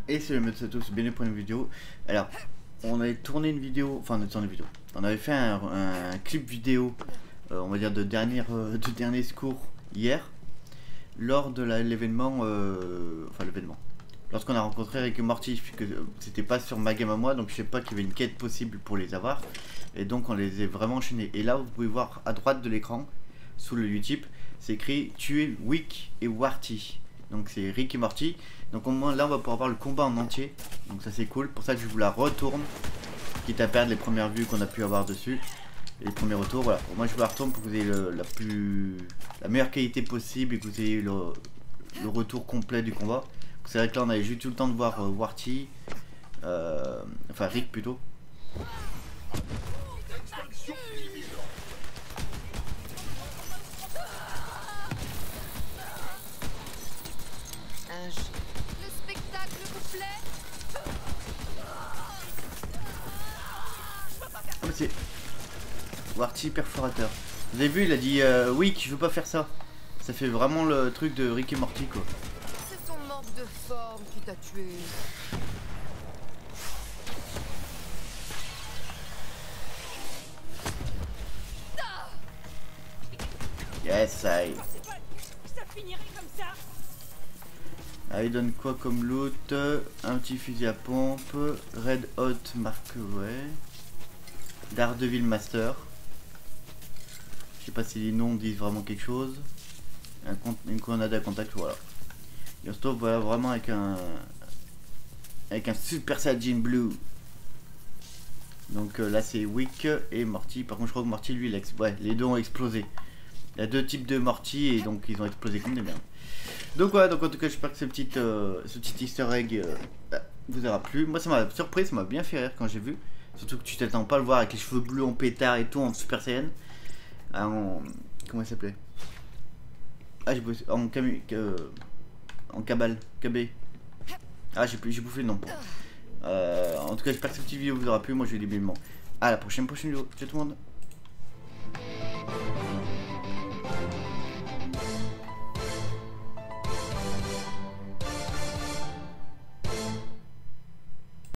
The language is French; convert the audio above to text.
Et c'est le mode à tous, bienvenue pour une vidéo. Alors, on avait tourné une vidéo, enfin tourné une vidéo. On avait fait un clip vidéo, on va dire de dernier secours hier, lors de l'événement, lorsqu'on a rencontré Rick et Morty, puisque c'était pas sur ma game à moi, donc je sais pas qu'il y avait une quête possible pour les avoir, et donc on les a vraiment enchaînés. Et là, vous pouvez voir à droite de l'écran, sous le Utip, c'est écrit tuer Wick et Warty. Donc c'est Rick et Morty. Donc au moins là on va pouvoir voir le combat en entier. Donc ça c'est cool. Pour ça que je vous la retourne. Quitte à perdre les premières vues qu'on a pu avoir dessus. Et les premiers retours. Voilà. Moi je vous la retourne pour que vous ayez la meilleure qualité possible. Et que vous ayez le retour complet du combat. C'est vrai que là on avait juste eu le temps de voir Warty. Enfin Rick plutôt. Le spectacle vous plaît? Ah mais c'est Warty perforateur. Vous avez vu, il a dit oui, je veux pas faire ça. Ça fait vraiment le truc de Rick et Morty quoi. C'est ton manque de forme qui t'a tué. Yes, I. Ça finirait comme ça. Ah, il donne quoi comme loot? Un petit fusil à pompe, Red Hot Mark, ouais. Daredevil Master. Je sais pas si les noms disent vraiment quelque chose. Une grenade à contact, voilà. Et on se trouve voilà, vraiment avec un Super Saiyan Blue. Donc là c'est Wick et Morty. Par contre je crois que Morty lui les deux ont explosé. Il y a deux types de Morty et donc ils ont explosé comme des merdes. Donc voilà, donc en tout cas j'espère que ce petit easter egg vous aura plu. Moi ça m'a surpris, ça m'a bien fait rire quand j'ai vu. Surtout que tu t'attends pas à le voir avec les cheveux bleus en pétard et tout en Super Saiyan. Comment il s'appelait? Ah j'ai bossé en cabale, KB. Ah j'ai bouffé le nom. En tout cas j'espère que cette petite vidéo vous aura plu. Moi je vais dire à la prochaine vidéo. Ciao tout le monde.